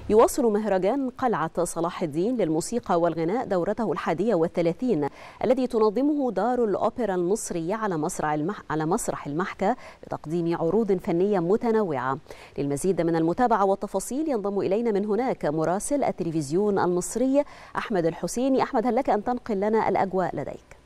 يواصل مهرجان قلعة صلاح الدين للموسيقى والغناء دورته 31 الذي تنظمه دار الأوبرا المصرية على مسرح المحكة بتقديم عروض فنية متنوعة. للمزيد من المتابعة والتفاصيل ينضم إلينا من هناك مراسل التلفزيون المصري أحمد الحسيني. أحمد، هل لك أن تنقل لنا الأجواء لديك؟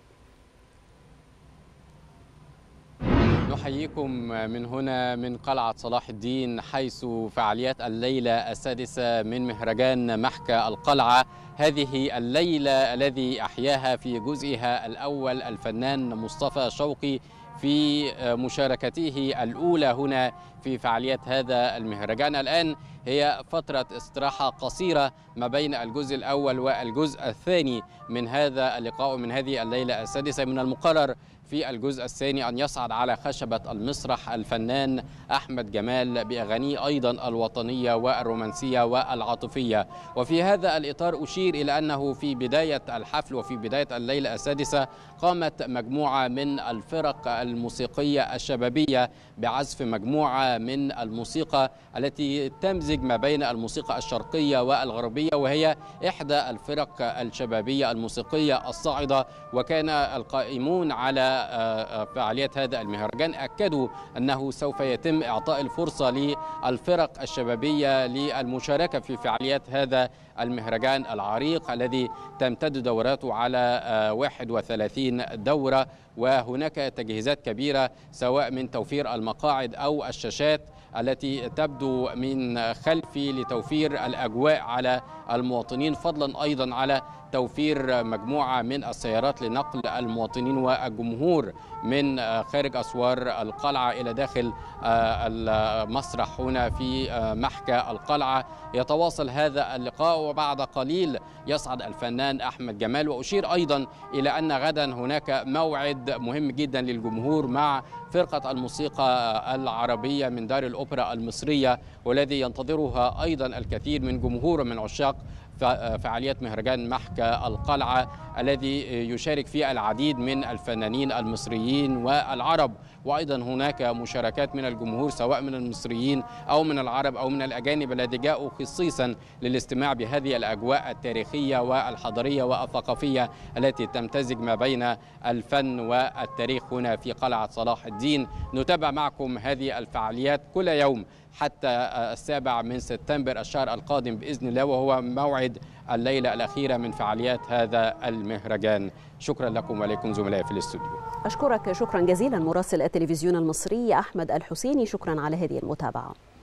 نحييكم من هنا من قلعة صلاح الدين، حيث فعاليات الليلة السادسة من مهرجان محكة القلعة. هذه الليلة الذي أحياها في جزئها الأول الفنان مصطفى شوقي في مشاركته الأولى هنا في فعاليات هذا المهرجان. الآن هي فترة استراحة قصيرة ما بين الجزء الأول والجزء الثاني من هذا اللقاء من هذه الليلة السادسة. من المقرر في الجزء الثاني أن يصعد على خشبة المسرح الفنان أحمد جمال بأغانيه أيضا الوطنية والرومانسية والعاطفية. وفي هذا الإطار أشير إلى أنه في بداية الحفل وفي بداية الليلة السادسة قامت مجموعة من الفرق الموسيقية الشبابية بعزف مجموعة من الموسيقى التي تمزج ما بين الموسيقى الشرقية والغربية، وهي إحدى الفرق الشبابية الموسيقية الصاعدة. وكان القائمون على فعاليات هذا المهرجان أكدوا أنه سوف يتم إعطاء الفرصة للفرق الشبابية للمشاركة في فعاليات هذا المهرجان العريق الذي تمتد دوراته على 31 دورة. وهناك تجهيزات كبيرة سواء من توفير المقاعد أو الشاشات التي تبدو من خلفي لتوفير الأجواء على المواطنين، فضلا أيضا على توفير مجموعة من السيارات لنقل المواطنين والجمهور من خارج أسوار القلعة إلى داخل المسرح هنا في محكة القلعة. يتواصل هذا اللقاء وبعد قليل يصعد الفنان أحمد جمال. وأشير أيضا إلى أن غدا هناك موعد مهم جدا للجمهور مع فرقة الموسيقى العربية من دار الأوبرا المصرية، والذي ينتظرها أيضا الكثير من جمهور من عشاق فعاليات مهرجان محكة القلعة الذي يشارك فيه العديد من الفنانين المصريين والعرب. وأيضا هناك مشاركات من الجمهور سواء من المصريين أو من العرب أو من الأجانب الذين جاءوا خصيصا للاستماع بهذه الأجواء التاريخية والحضارية والثقافية التي تمتزج ما بين الفن والتاريخ هنا في قلعة صلاح الدين. نتابع معكم هذه الفعاليات كل يوم حتى 7 سبتمبر الشهر القادم بإذن الله، وهو موعد الليلة الأخيرة من فعاليات هذا المهرجان. شكرا لكم ولكم زملائي في الاستوديو. أشكرك شكرا جزيلا مراسل التلفزيون المصري أحمد الحسيني، شكرا على هذه المتابعة.